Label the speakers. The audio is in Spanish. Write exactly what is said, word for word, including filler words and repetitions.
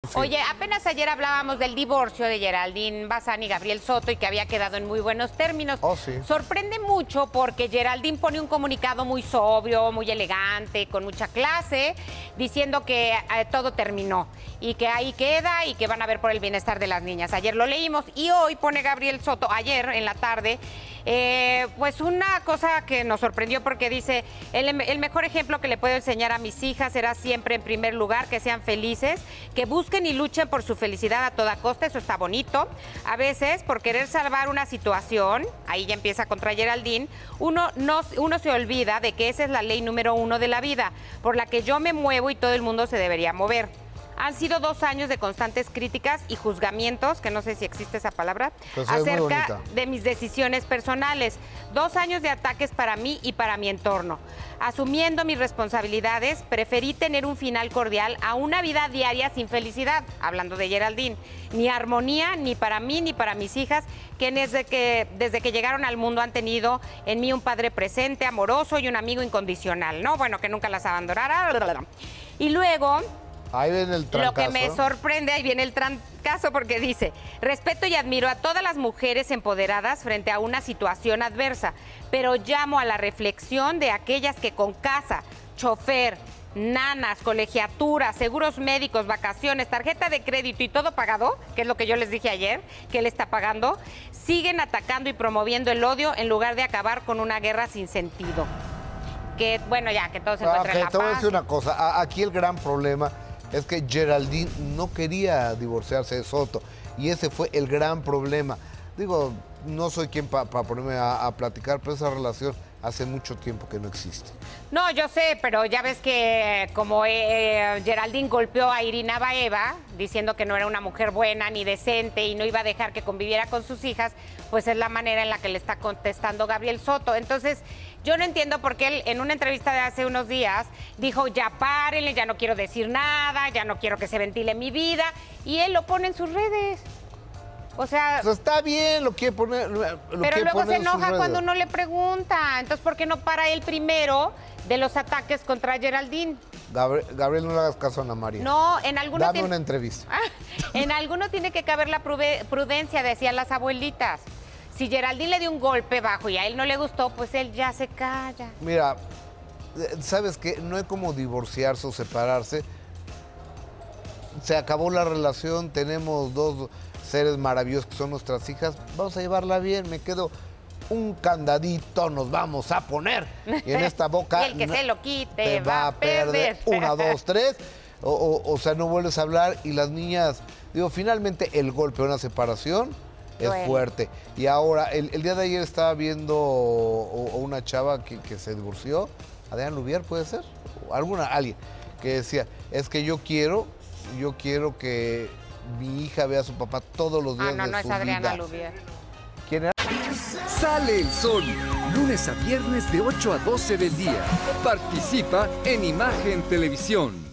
Speaker 1: Sí.
Speaker 2: Oye, apenas ayer hablábamos del divorcio de Geraldine Bazán y Gabriel Soto y que había quedado en muy buenos términos.
Speaker 1: Oh, sí.
Speaker 2: Sorprende mucho porque Geraldine pone un comunicado muy sobrio, muy elegante, con mucha clase, diciendo que eh, todo terminó y que ahí queda y que van a ver por el bienestar de las niñas. Ayer lo leímos y hoy pone Gabriel Soto, ayer en la tarde, eh, pues una cosa que nos sorprendió porque dice, el, el mejor ejemplo que le puedo enseñar a mis hijas será siempre en primer lugar que sean felices, que busquen y luchen por su felicidad a toda costa, eso está bonito. A veces, por querer salvar una situación, ahí ya empieza contra Geraldine, uno, no, uno se olvida de que esa es la ley número uno de la vida, por la que yo me muevo y todo el mundo se debería mover. Han sido dos años de constantes críticas y juzgamientos, que no sé si existe esa palabra,
Speaker 1: pues acerca
Speaker 2: de mis decisiones personales. Dos años de ataques para mí y para mi entorno. Asumiendo mis responsabilidades, preferí tener un final cordial a una vida diaria sin felicidad, hablando de Geraldine. Ni armonía, ni para mí, ni para mis hijas, que desde que, desde que llegaron al mundo han tenido en mí un padre presente, amoroso y un amigo incondicional, ¿no? Bueno, que nunca las abandonará. Y luego...
Speaker 1: Ahí viene el trancazo.
Speaker 2: Lo que me sorprende, ahí viene el trancazo porque dice, respeto y admiro a todas las mujeres empoderadas frente a una situación adversa, pero llamo a la reflexión de aquellas que con casa, chofer, nanas, colegiaturas, seguros médicos, vacaciones, tarjeta de crédito y todo pagado, que es lo que yo les dije ayer, que él está pagando, siguen atacando y promoviendo el odio en lugar de acabar con una guerra sin sentido. Que, bueno, ya, que todos se encuentren en la paz.
Speaker 1: Te voy a decir una cosa, aquí el gran problema es que Geraldine no quería divorciarse de Soto y ese fue el gran problema. Digo, no soy quien para pa ponerme a, a platicar, pero esa relación hace mucho tiempo que no existe.
Speaker 2: No, yo sé, pero ya ves que como eh, Geraldine golpeó a Irina Baeva diciendo que no era una mujer buena ni decente y no iba a dejar que conviviera con sus hijas, pues es la manera en la que le está contestando Gabriel Soto. Entonces, yo no entiendo por qué él en una entrevista de hace unos días dijo, ya párenle, ya no quiero decir nada, ya no quiero que se ventile mi vida, y él lo pone en sus redes. O sea...
Speaker 1: Pues está bien, lo quiere poner... Lo
Speaker 2: pero
Speaker 1: quiere
Speaker 2: luego
Speaker 1: poner
Speaker 2: se enoja cuando
Speaker 1: redes.
Speaker 2: uno le pregunta. Entonces, ¿por qué no para él primero de los ataques contra Geraldine?
Speaker 1: Gabriel, Gabriel, no le hagas caso a Ana María.
Speaker 2: No, en algunos...
Speaker 1: Dame una entrevista.
Speaker 2: En algunos tiene que caber la prudencia, decían las abuelitas. Si Geraldine le dio un golpe bajo y a él no le gustó, pues él ya se calla.
Speaker 1: Mira, ¿sabes qué? No es como divorciarse o separarse. Se acabó la relación, tenemos dos seres maravillosos que son nuestras hijas. Vamos a llevarla bien, me quedo un candadito, nos vamos a poner. Y en esta boca...
Speaker 2: Y el que se lo quite
Speaker 1: te va a perder. Una, dos, tres. O, o, o sea, no vuelves a hablar y las niñas... Digo, finalmente el golpe de una separación es
Speaker 2: Duele.
Speaker 1: fuerte. Y ahora, el, el día de ayer estaba viendo o, o una chava que, que se divorció, Adrián Lubier, ¿puede ser? O alguna, alguien, que decía, es que yo quiero, yo quiero que mi hija vea a su papá todos los días
Speaker 2: Ah, no,
Speaker 1: de
Speaker 2: no
Speaker 1: su
Speaker 2: es Adriana
Speaker 1: vida.
Speaker 2: Lubier.
Speaker 1: ¿Quién era?
Speaker 3: Sale el sol, lunes a viernes de ocho a doce del día. Participa en Imagen Televisión.